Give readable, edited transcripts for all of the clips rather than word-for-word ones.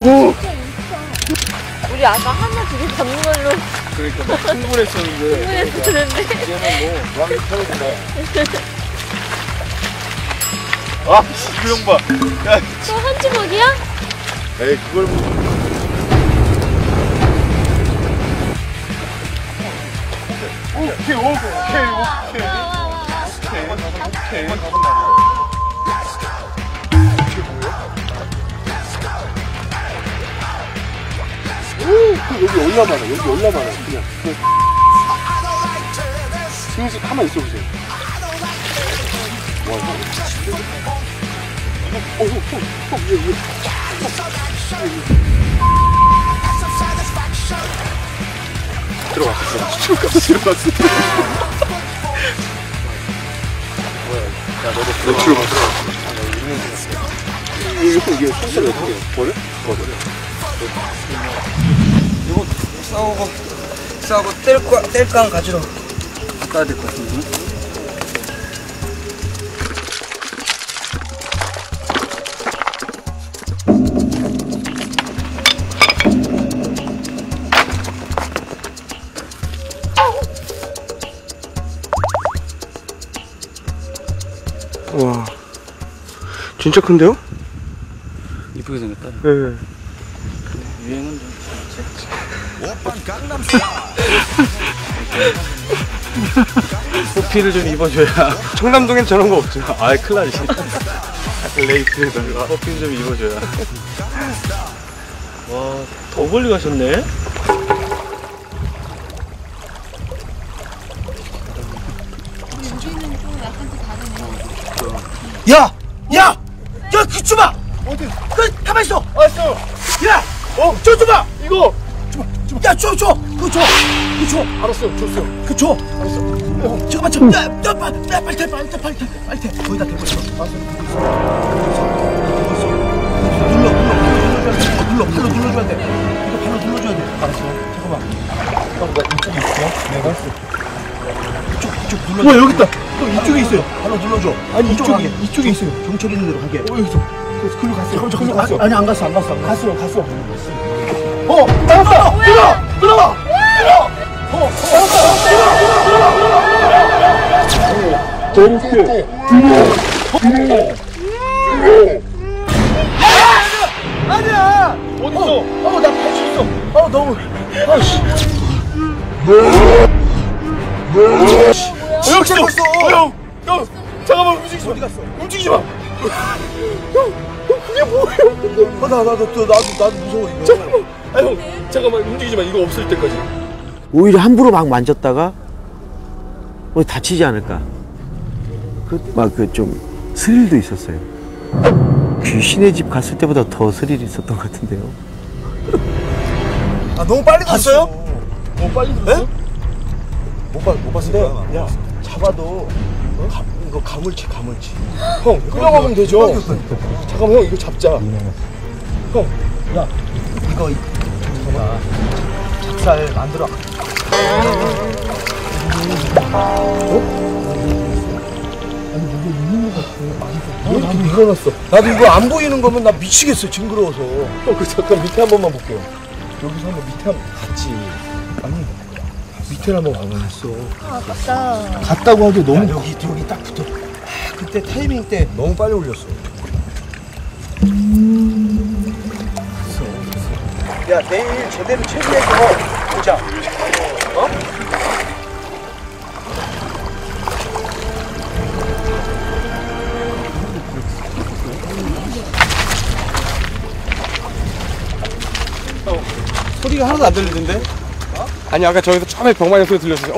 오! 우리 아까 하나 두 개 잡는 걸로. 그러니까 막 충분했었는데. 이제는 뭐 왕이 펴진다. 아, 그 형 봐. 야, 또 한 주먹이야? 에이, 그걸 뭐. 오케이, 오케이, 오케이. 여기 올라가라, 여기 올라가라, 그냥. 승수 가만히 있어보세요. 와, 이거. 들어갔어. 뭐야, 야, 너도 들어갔어. 이게 손소리 어떻게 해? 버려? 이거 싸우고 뗄감 가지러 가야 될 것 같은데. 와, 진짜 큰데요? 이쁘게 생겼다. 네. 유행은 좀. 호피를 좀 입어줘야. 청남동엔 저런 거 없죠. 아이, 큰일 나지. 레이트에다가 호피를 좀 입어줘야. 와, 더 멀리 가셨네? 야, 그 줘봐. 어디? 그 가만 있어. 알았어. 야, 저 줘봐. 이거. 야, 줘. 그거 줘. 알았어, 줬어. 그 줘. 알았어. 잠깐만, 야, 빨리 대. 거기다 대고 있어. 눌러. 발로 눌러줘야 돼. 이거 발로 눌러줘야 돼. 알았어. 잠깐만. 나 이쪽에 있어? 내가 했어. 이쪽 눌러. 와, 여기 있다. 또 이쪽에 있어요. 발로 눌러줘. 아니, 이쪽에 있어요. 경찰 있는 데로 가게. 여기서. 그래서 글로 갔어요. 글로 갔어. 아니, 안 갔어. 갔어. 나왔어. 들어가. 아니야. 어딨어? 나 할 수 있어. 너무. 역시 형, 잠깐만 움직이지 마. 어디 갔어? 움직이지 마. 그게 뭐예요? 나도 무서워 이거. 잠깐만 움직이지 마. 이거 없을 때까지. 오히려 함부로 막 만졌다가 뭐 다치지 않을까. 좀 스릴도 있었어요. 귀신의 집 갔을 때보다 더 스릴이 있었던 것 같은데요. 너무 빨리 갔어요? 빨리 들었어? 못 봤어요. 야, 잡아도 이거 가물치. 형, 끌어가면 되죠. 잠깐만, 형 이거 잡자. 형, 야, 이거 저거다. 작살 만들어. 나도 일어났어. 나도 이거 안 보이는 거면 나 미치겠어. 징그러워서. 형, 잠깐 밑에 한 번만 볼게요. 여기서 한번 밑에 한번 갔지. 아니, 밑에 한번 가봐야겠어. 아깝다. 갔다고 하기 너무 여기 딱 붙어. 그때 타이밍 때 너무 빨리 올렸어. 야, 내일 제대로 체크해서 보자. 소리가 하나도 안 들리던데? 아니, 아까 저기서 처음에 병마냥 소리 들렸어요.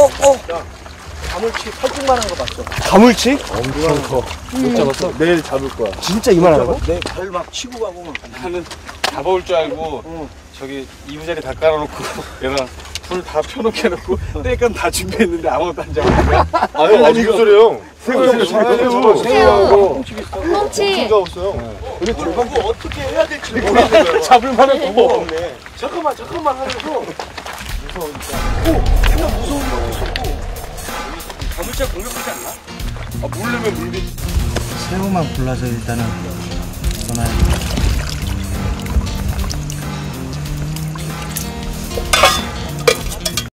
가물치 살짝만한 거 봤어. 가물치? 엄청 커. 못 잡았어? 내일 잡을 거야. 진짜 이만하다고? 내 발 막 치고 가고 막. 나는 잡아올 줄 알고 저기 이부자리 다 깔아놓고 얘랑 불 다 펴놓게 해놓고 떼건 다 준비했는데 아무것도 안 잡았어. 아니 무슨 소리예요? 새우하고 새우하고 꽁치. 잡았어요. 근데 이거 어떻게 해야 될지 모르겠어요. 잡을 만한 방법 없네. 잠깐만 하면서 가물치가 공격하지 않나? 모르려면 물리. 새우만 골라서 일단은 전화해.